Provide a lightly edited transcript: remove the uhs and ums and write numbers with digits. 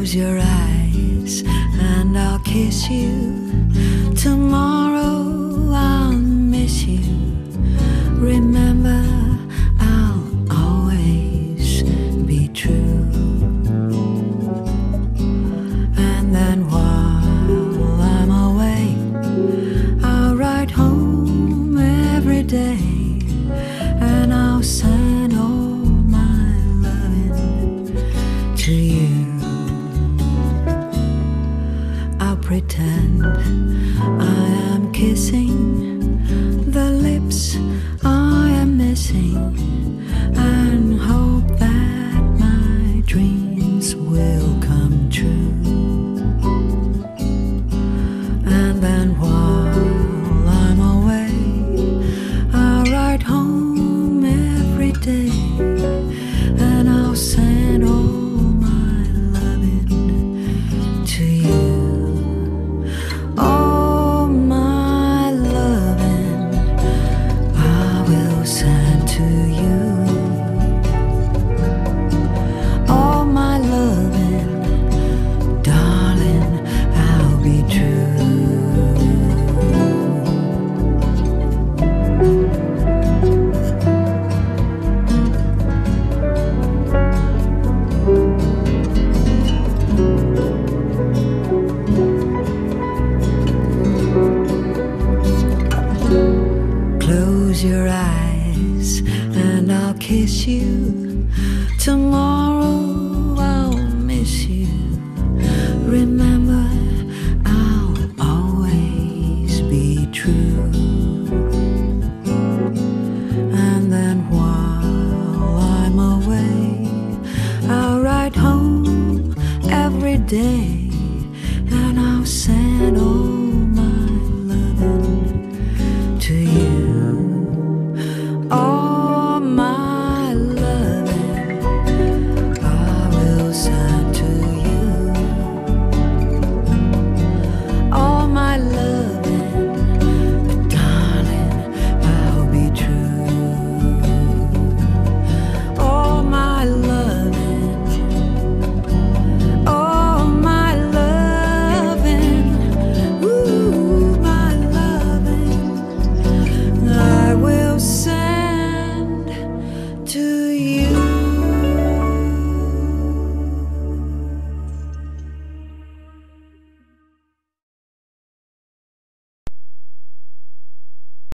Close your eyes and I'll kiss you. Tomorrow I'll miss you. Remember, I'll always be true. And then while I'm away, I'll write home every day, and I'll send all my loving to you. I'll pretend I am kissing the lips I am missing, and hope that my dreams will come true. And then while I'm away, I'll write home every day, and I'll send all my loving to you. All my loving I will send to you. All my loving, darling, I'll be true. Close your eyes and I'll kiss you. Tomorrow